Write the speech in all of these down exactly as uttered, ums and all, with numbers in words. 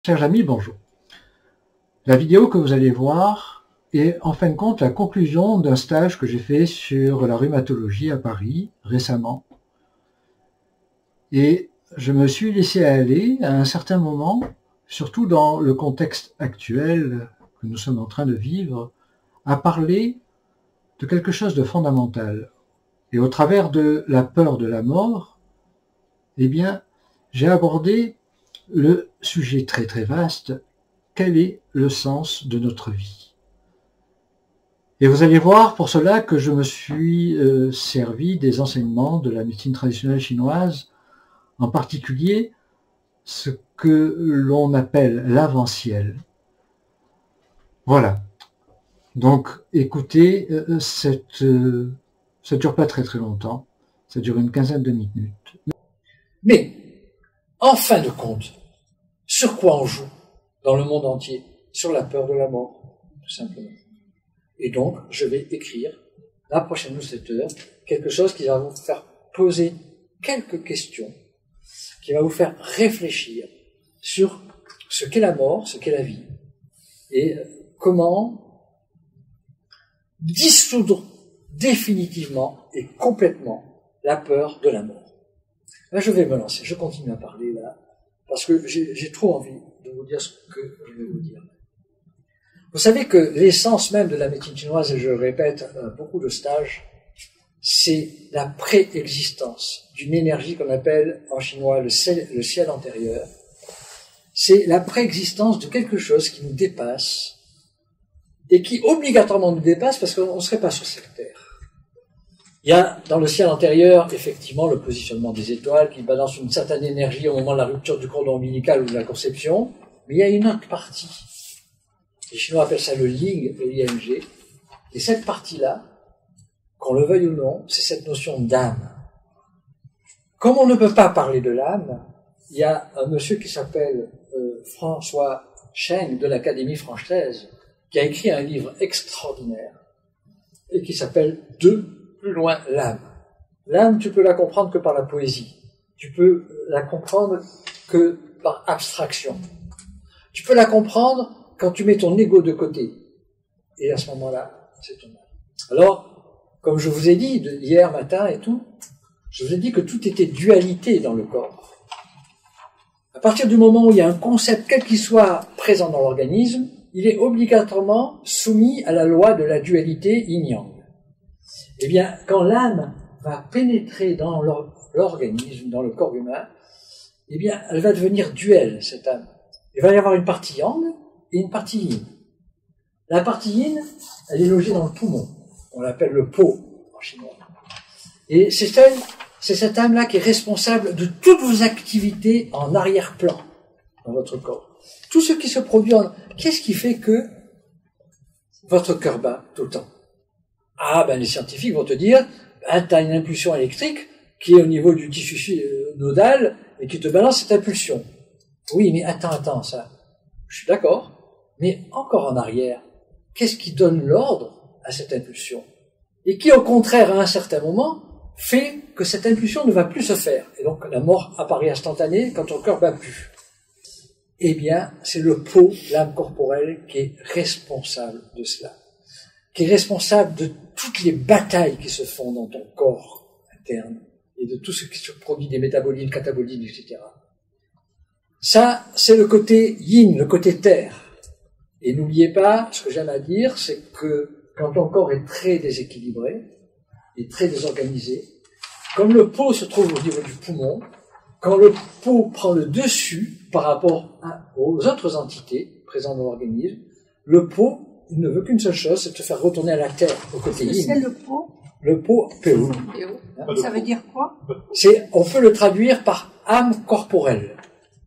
Chers amis, bonjour. La vidéo que vous allez voir est en fin de compte la conclusion d'un stage que j'ai fait sur la rhumatologie à Paris récemment. Et je me suis laissé aller à un certain moment, surtout dans le contexte actuel que nous sommes en train de vivre, à parler de quelque chose de fondamental. Et au travers de la peur de la mort, eh bien, j'ai abordé le sujet très très vaste, quel est le sens de notre vie? Et vous allez voir pour cela que je me suis euh, servi des enseignements de la médecine traditionnelle chinoise, en particulier ce que l'on appelle l'avant-ciel. Voilà. Donc écoutez, euh, cette, euh, ça ne dure pas très très longtemps, ça dure une quinzaine de minutes. Mais, en fin de compte, sur quoi on joue dans le monde entier? Sur la peur de la mort, tout simplement. Et donc, je vais écrire, la prochaine newsletter, quelque chose qui va vous faire poser quelques questions, qui va vous faire réfléchir sur ce qu'est la mort, ce qu'est la vie, et comment dissoudre définitivement et complètement la peur de la mort. Là, je vais me lancer, je continue à parler là, parce que j'ai trop envie de vous dire ce que je vais vous dire. Vous savez que l'essence même de la médecine chinoise, et je le répète euh, beaucoup de stages, c'est la préexistence d'une énergie qu'on appelle en chinois le ciel, le ciel antérieur. C'est la préexistence de quelque chose qui nous dépasse et qui obligatoirement nous dépasse parce qu'on ne serait pas sur cette terre. Il y a dans le ciel antérieur, effectivement, le positionnement des étoiles qui balance une certaine énergie au moment de la rupture du cordon ombilical ou de la conception, mais il y a une autre partie. Les Chinois appellent ça le Ying, le I N G, et cette partie-là, qu'on le veuille ou non, c'est cette notion d'âme. Comme on ne peut pas parler de l'âme, il y a un monsieur qui s'appelle euh, François Cheng de l'Académie française, qui a écrit un livre extraordinaire, et qui s'appelle « Deux plus loin l'âme ». L'âme, tu peux la comprendre que par la poésie. Tu peux la comprendre que par abstraction. Tu peux la comprendre quand tu mets ton ego de côté. Et à ce moment-là, c'est ton âme. Alors, comme je vous ai dit de, hier matin et tout, je vous ai dit que tout était dualité dans le corps. À partir du moment où il y a un concept, quel qu'il soit, présent dans l'organisme, il est obligatoirement soumis à la loi de la dualité yin-yang. Eh bien, quand l'âme va pénétrer dans l'organisme, dans le corps humain, eh bien, elle va devenir duelle, cette âme. Il va y avoir une partie yang et une partie yin. La partie yin, elle est logée dans le poumon. On l'appelle le po en chinois. Et c'est elle, c'est cette âme-là qui est responsable de toutes vos activités en arrière-plan dans votre corps. Tout ce qui se produit en... Qu'est-ce qui fait que votre cœur bat tout le temps? Ah, ben les scientifiques vont te dire, ben, tu as une impulsion électrique qui est au niveau du tissu nodal et qui te balance cette impulsion. Oui, mais attends, attends, ça, je suis d'accord, mais encore en arrière, qu'est-ce qui donne l'ordre à cette impulsion? Et qui, au contraire, à un certain moment, fait que cette impulsion ne va plus se faire. Et donc, la mort apparaît instantanée quand ton cœur bat plus. Eh bien, c'est le po, l'âme corporelle, qui est responsable de cela. Qui est responsable de toutes les batailles qui se font dans ton corps interne et de tout ce qui se produit, des métabolismes, catabolismes, et cetera. Ça, c'est le côté yin, le côté terre. Et n'oubliez pas, ce que j'aime à dire, c'est que quand ton corps est très déséquilibré et très désorganisé, comme le po se trouve au niveau du poumon, quand le po prend le dessus par rapport à, aux autres entités présentes dans l'organisme, le po, il ne veut qu'une seule chose, c'est de te faire retourner à la terre, au côté yin. C'est le po. Le po, P O. Hein? Ça veut dire quoi? C'est, on peut le traduire par âme corporelle.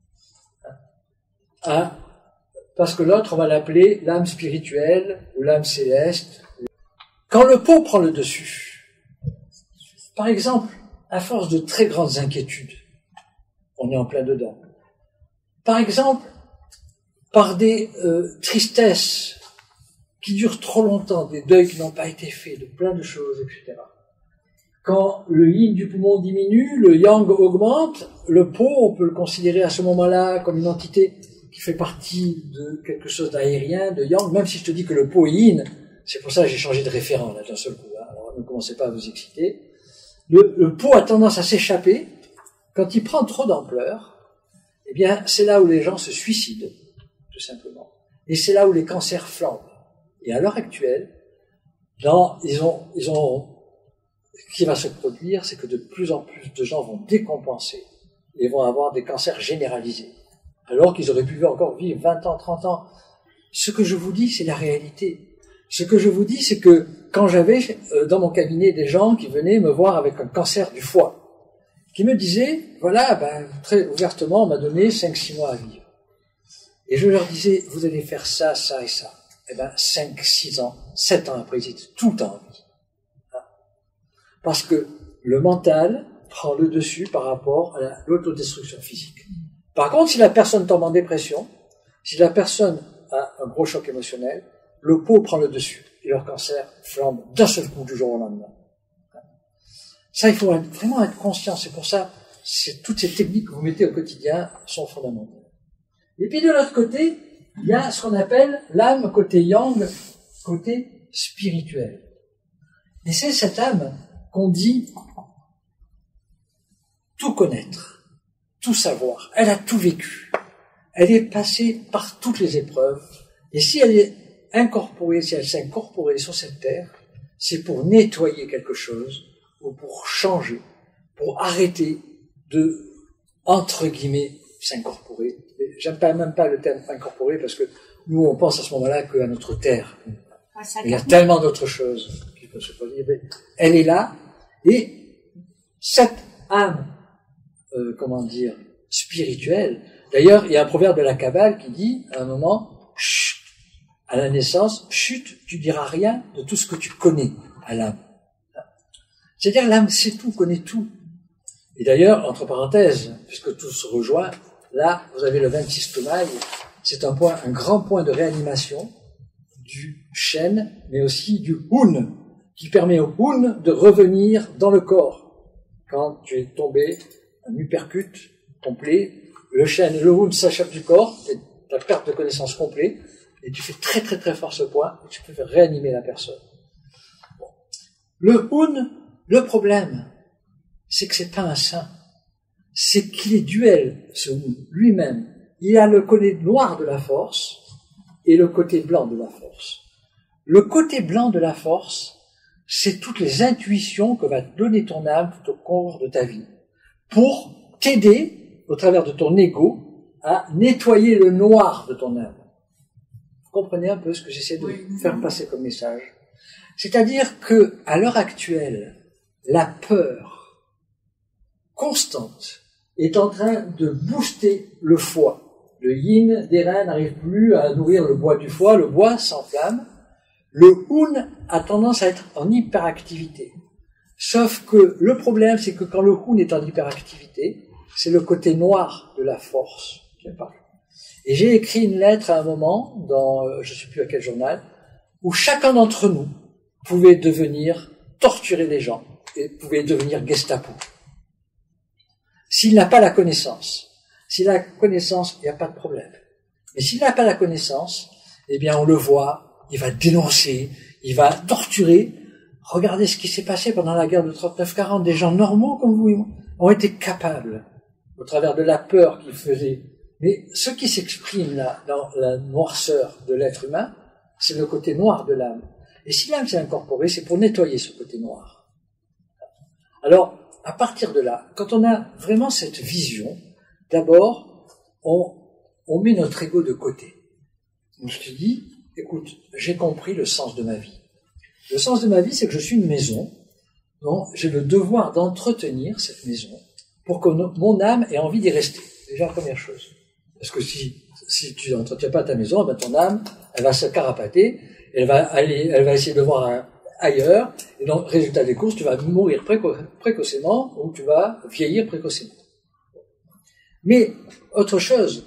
Hein? Parce que l'autre, on va l'appeler l'âme spirituelle ou l'âme céleste. Quand le po prend le dessus, par exemple, à force de très grandes inquiétudes, on est en plein dedans. Par exemple, par des euh, tristesses qui durent trop longtemps, des deuils qui n'ont pas été faits, de plein de choses, et cetera. Quand le yin du poumon diminue, le yang augmente, le po, on peut le considérer à ce moment-là comme une entité qui fait partie de quelque chose d'aérien, de yang, même si je te dis que le Po est yin, c'est pour ça que j'ai changé de référent là d'un seul coup. Hein. Alors ne commencez pas à vous exciter. Le, le Po a tendance à s'échapper quand il prend trop d'ampleur. Eh bien, c'est là où les gens se suicident, tout simplement. Et c'est là où les cancers flambent. Et à l'heure actuelle, dans, ils ont, ils ont, ce qui va se produire, c'est que de plus en plus de gens vont décompenser et vont avoir des cancers généralisés. Alors qu'ils auraient pu encore vivre vingt ans, trente ans. Ce que je vous dis, c'est la réalité. Ce que je vous dis, c'est que quand j'avais euh, dans mon cabinet des gens qui venaient me voir avec un cancer du foie, qui me disaient, voilà, ben, très ouvertement, on m'a donné cinq six mois à vivre. Et je leur disais, vous allez faire ça, ça et ça. Eh ben, cinq six ans, sept ans après, ils étaient tout le temps en vie. Parce que le mental prend le dessus par rapport à l'autodestruction physique. Par contre, si la personne tombe en dépression, si la personne a un gros choc émotionnel, le Po prend le dessus et leur cancer flambe d'un seul coup du jour au lendemain. Ça, il faut vraiment être conscient. C'est pour ça, c'est, toutes ces techniques que vous mettez au quotidien sont fondamentales. Et puis de l'autre côté, il y a ce qu'on appelle l'âme côté yang, côté spirituel. Et c'est cette âme qu'on dit tout connaître, tout savoir. Elle a tout vécu. Elle est passée par toutes les épreuves. Et si elle est incorporée, si elle s'est incorporée sur cette terre, c'est pour nettoyer quelque chose ou pour changer, pour arrêter de, entre guillemets, s'incorporer. J'aime pas, même pas le terme incorporer parce que nous, on pense à ce moment-là qu'à notre terre. Il y a tellement d'autres choses qui peuvent se produire. Elle est là et cette âme, euh, comment dire, spirituelle. D'ailleurs, il y a un proverbe de la Kabbale qui dit, à un moment, chut, à la naissance, chut, tu diras rien de tout ce que tu connais à l'âme. C'est-à-dire, l'âme sait tout, connaît tout. Et d'ailleurs, entre parenthèses, puisque tout se rejoint, là, vous avez le vingt-six Tomaï, c'est un point, un grand point de réanimation du Shen, mais aussi du Hun, qui permet au Hun de revenir dans le corps. Quand tu es tombé, un uppercut complet, le Shen et le Hun s'échappent du corps, c'est ta perte de connaissance complète, et tu fais très très très fort ce point, et tu peux faire réanimer la personne. Bon. Le Hun, le problème, c'est que c'est pas un saint. C'est qu'il est duel, ce Hun, lui-même. Il a le côté noir de la force et le côté blanc de la force. Le côté blanc de la force, c'est toutes les intuitions que va te donner ton âme tout au cours de ta vie pour t'aider, au travers de ton ego, à nettoyer le noir de ton âme. Vous comprenez un peu ce que j'essaie de oui. faire passer comme message? C'est-à-dire que, à l'heure actuelle, la peur constante est en train de booster le foie. Le yin des reins n'arrive plus à nourrir le bois du foie, le bois s'enflamme. Le Hun a tendance à être en hyperactivité. Sauf que le problème, c'est que quand le Hun est en hyperactivité, c'est le côté noir de la force qui apparaît. Et j'ai écrit une lettre à un moment, dans je ne sais plus à quel journal, où chacun d'entre nous pouvait devenir torturer les gens et pouvait devenir Gestapo. S'il n'a pas la connaissance, s'il a la connaissance, il n'y a pas de problème. Mais s'il n'a pas la connaissance, eh bien on le voit, il va dénoncer, il va torturer. Regardez ce qui s'est passé pendant la guerre de trente-neuf quarante. Des gens normaux comme vous et moi ont été capables, au travers de la peur qu'ils faisaient. Mais ce qui s'exprime là, dans la noirceur de l'être humain, c'est le côté noir de l'âme. Et si l'âme s'est incorporée, c'est pour nettoyer ce côté noir. Alors, à partir de là, quand on a vraiment cette vision, d'abord, on, on met notre ego de côté. On se dit, écoute, j'ai compris le sens de ma vie. Le sens de ma vie, c'est que je suis une maison, donc j'ai le devoir d'entretenir cette maison pour que mon âme ait envie d'y rester. Déjà, la première chose. Parce que si, si tu n'entretiens pas ta maison, ben ton âme, elle va se carapater, elle va aller, elle va essayer de voir un, ailleurs, et donc, résultat des courses, tu vas mourir préco- précocement, ou tu vas vieillir précocement. Mais, autre chose,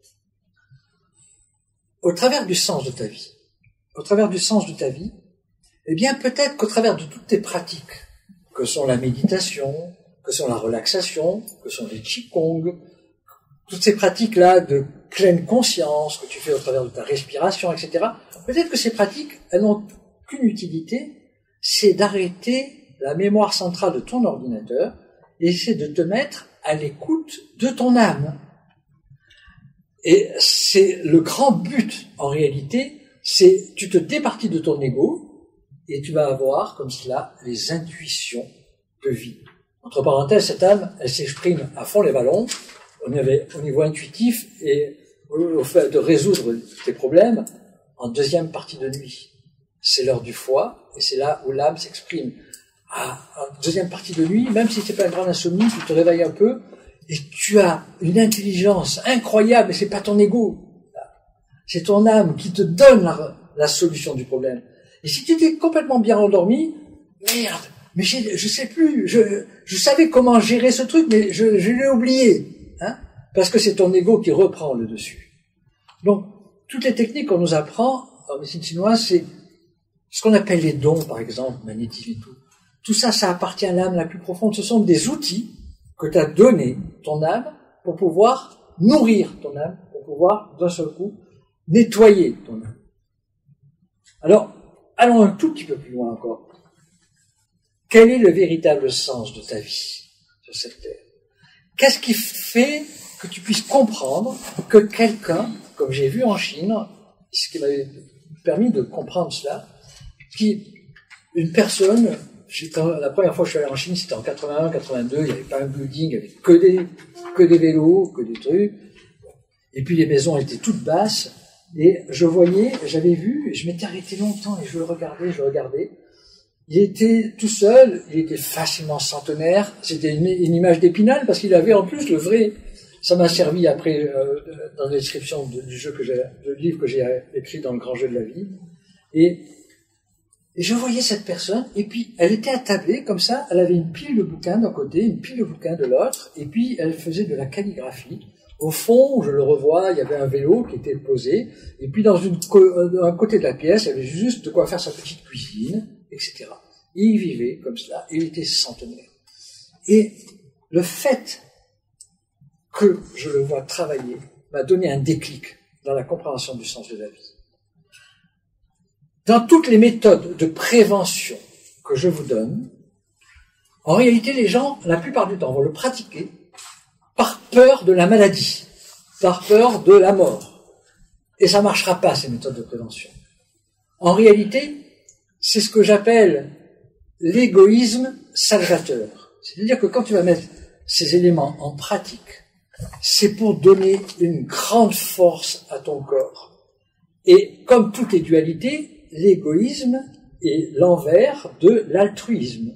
au travers du sens de ta vie, au travers du sens de ta vie, eh bien, peut-être qu'au travers de toutes tes pratiques, que sont la méditation, que sont la relaxation, que sont les qigong, toutes ces pratiques-là de pleine conscience que tu fais au travers de ta respiration, et cetera, peut-être que ces pratiques, elles n'ont qu'une utilité, c'est d'arrêter la mémoire centrale de ton ordinateur et c'est de te mettre à l'écoute de ton âme. Et c'est le grand but, en réalité, c'est tu te départis de ton ego et tu vas avoir, comme cela, les intuitions de vie. Entre parenthèses, cette âme, elle s'exprime à fond les ballons, au niveau intuitif et au fait de résoudre tes problèmes en deuxième partie de nuit. C'est l'heure du foie et c'est là où l'âme s'exprime. Ah, en deuxième partie de nuit, même si c'est pas une grande insomnie, tu te réveilles un peu et tu as une intelligence incroyable, mais c'est pas ton ego. C'est ton âme qui te donne la, la solution du problème. Et si tu étais complètement bien endormi, merde, mais j'ai, je sais plus, je, je savais comment gérer ce truc, mais je, je l'ai oublié, hein, parce que c'est ton ego qui reprend le dessus. Donc, toutes les techniques qu'on nous apprend en médecine chinoise, c'est ce qu'on appelle les dons, par exemple, magnétisme et tout. Tout ça, ça appartient à l'âme la plus profonde. Ce sont des outils que t'as donné ton âme pour pouvoir nourrir ton âme, pour pouvoir, d'un seul coup, nettoyer ton âme. Alors, allons un tout petit peu plus loin encore. Quel est le véritable sens de ta vie sur cette terre? Qu'est-ce qui fait que tu puisses comprendre que quelqu'un, comme j'ai vu en Chine, ce qui m'avait permis de comprendre cela, qui, une personne, quand, la première fois que je suis allé en Chine, c'était en quatre-vingt-un, quatre-vingt-deux, il n'y avait pas un building, il n'y avait que des, que des vélos, que des trucs, et puis les maisons étaient toutes basses, et je voyais, j'avais vu, je m'étais arrêté longtemps, et je le regardais, je le regardais, il était tout seul, il était facilement centenaire, c'était une, une image d'Épinal, parce qu'il avait en plus le vrai, ça m'a servi après, euh, dans la description de, du jeu que j'ai, du livre que j'ai écrit dans le grand jeu de la vie, et Et je voyais cette personne, et puis elle était attablée comme ça, elle avait une pile de bouquins d'un côté, une pile de bouquins de l'autre, et puis elle faisait de la calligraphie. Au fond, je le revois, il y avait un vélo qui était posé, et puis dans une co- un côté de la pièce, il y avait juste de quoi faire sa petite cuisine, et cetera. Et il vivait comme cela, et il était centenaire. Et le fait que je le vois travailler m'a donné un déclic dans la compréhension du sens de la vie. Dans toutes les méthodes de prévention que je vous donne, en réalité, les gens, la plupart du temps, vont le pratiquer par peur de la maladie, par peur de la mort. Et ça ne marchera pas, ces méthodes de prévention. En réalité, c'est ce que j'appelle l'égoïsme salvateur. C'est-à-dire que quand tu vas mettre ces éléments en pratique, c'est pour donner une grande force à ton corps. Et comme toutes les dualités, l'égoïsme est l'envers de l'altruisme.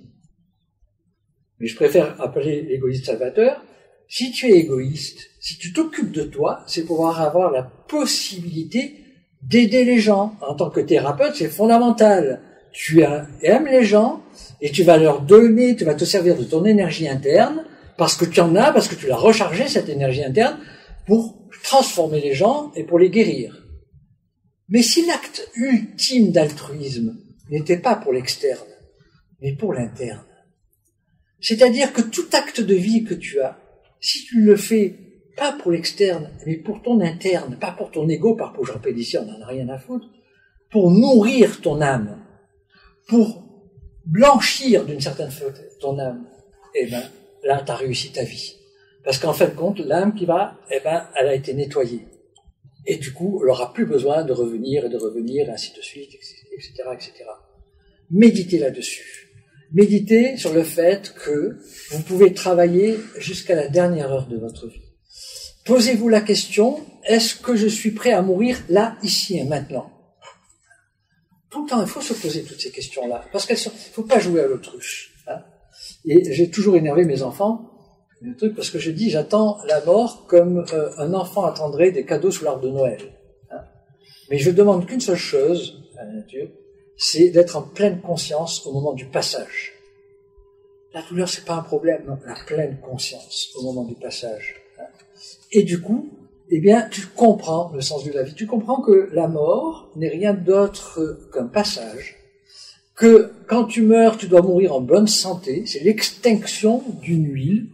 Mais je préfère appeler l'égoïsme salvateur. Si tu es égoïste, si tu t'occupes de toi, c'est pour avoir la possibilité d'aider les gens. En tant que thérapeute, c'est fondamental. Tu aimes les gens et tu vas leur donner, tu vas te servir de ton énergie interne parce que tu en as, parce que tu l'as rechargé, cette énergie interne, pour transformer les gens et pour les guérir. Mais si l'acte ultime d'altruisme n'était pas pour l'externe, mais pour l'interne, c'est-à-dire que tout acte de vie que tu as, si tu le fais pas pour l'externe, mais pour ton interne, pas pour ton ego, par pour Jean Pélissier, on n'en a rien à foutre, pour nourrir ton âme, pour blanchir d'une certaine façon ton âme, eh ben, là, tu as réussi ta vie. Parce qu'en fin de compte, l'âme qui va, eh ben, elle a été nettoyée. Et du coup, elle n'aura plus besoin de revenir et de revenir, et ainsi de suite, et cetera, et cetera. Méditez là-dessus. Méditez sur le fait que vous pouvez travailler jusqu'à la dernière heure de votre vie. Posez-vous la question, est-ce que je suis prêt à mourir là, ici et maintenant? Tout le temps, il faut se poser toutes ces questions-là, parce qu'il ne faut pas jouer à l'autruche. Hein. Et j'ai toujours énervé mes enfants, le truc, parce que je dis, j'attends la mort comme euh, un enfant attendrait des cadeaux sous l'arbre de Noël. Hein. Mais je demande qu'une seule chose à la nature, c'est d'être en pleine conscience au moment du passage. La douleur, c'est pas un problème, non, la pleine conscience au moment du passage. Hein. Et du coup, eh bien, tu comprends le sens de la vie. Tu comprends que la mort n'est rien d'autre qu'un passage, que quand tu meurs, tu dois mourir en bonne santé, c'est l'extinction d'une huile.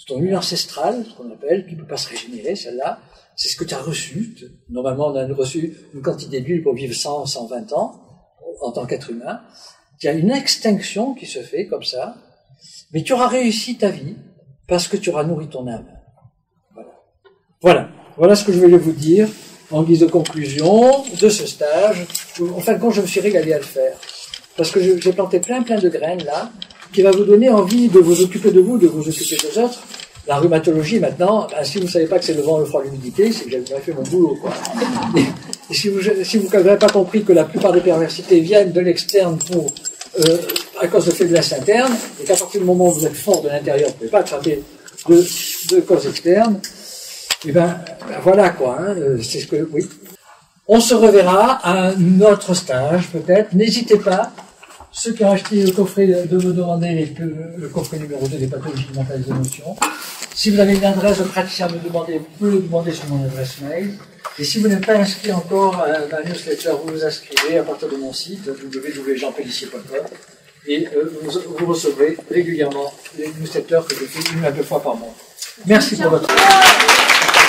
ton huile ancestrale, ce qu'on appelle, qui ne peut pas se régénérer, celle-là, c'est ce que tu as reçu. Normalement, on a reçu une quantité d'huile pour vivre cent, cent vingt ans, en tant qu'être humain. Il y a une extinction qui se fait comme ça, mais tu auras réussi ta vie parce que tu auras nourri ton âme. Voilà. Voilà. Voilà ce que je voulais vous dire en guise de conclusion de ce stage. En fin de compte, je me suis régalé à le faire. Parce que j'ai planté plein plein de graines là, qui va vous donner envie de vous occuper de vous, de vous occuper des autres. La rhumatologie maintenant, ben, si vous ne savez pas que c'est le vent, le froid, l'humidité, c'est que j'avais fait mon boulot, quoi. Et, et si vous si vous n'avez pas compris que la plupart des perversités viennent de l'externe pour euh, à cause de faiblesse interne, et qu'à partir du moment où vous êtes fort de l'intérieur, vous ne pouvez pas attraper de, de causes externes, et ben, ben voilà quoi, hein, c'est ce que, oui. On se reverra à un autre stage, peut-être. N'hésitez pas, ceux qui ont acheté le coffret, de me demander le, le coffret numéro deux des pathologies mentales et des émotions. Si vous avez une adresse de praticien à me demander, vous pouvez le demander sur mon adresse mail. Et si vous n'êtes pas inscrit encore à ma newsletter, vous vous inscrivez à partir de mon site w w w point jean pellissier point com et euh, vous, vous recevrez régulièrement les newsletters que je fais une à deux fois par mois. Merci pour votre attention.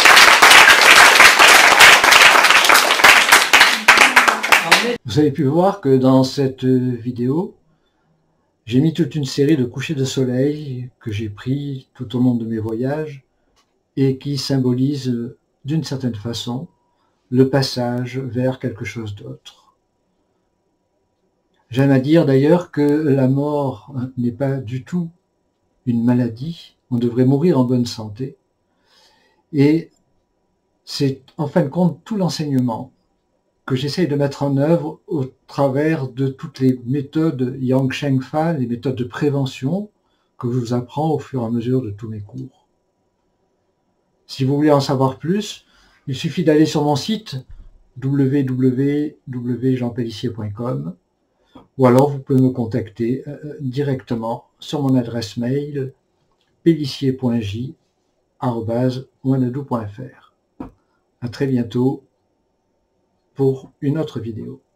Vous avez pu voir que dans cette vidéo, j'ai mis toute une série de couchers de soleil que j'ai pris tout au long de mes voyages et qui symbolisent d'une certaine façon le passage vers quelque chose d'autre. J'aime à dire d'ailleurs que la mort n'est pas du tout une maladie, on devrait mourir en bonne santé, et c'est en fin de compte tout l'enseignement que j'essaye de mettre en œuvre au travers de toutes les méthodes Yang Sheng Fa, les méthodes de prévention que je vous apprends au fur et à mesure de tous mes cours. Si vous voulez en savoir plus, il suffit d'aller sur mon site w w w point jean pellissier point com ou alors vous pouvez me contacter directement sur mon adresse mail pellissier point j arobase wanadoo point f r. À très bientôt pour une autre vidéo.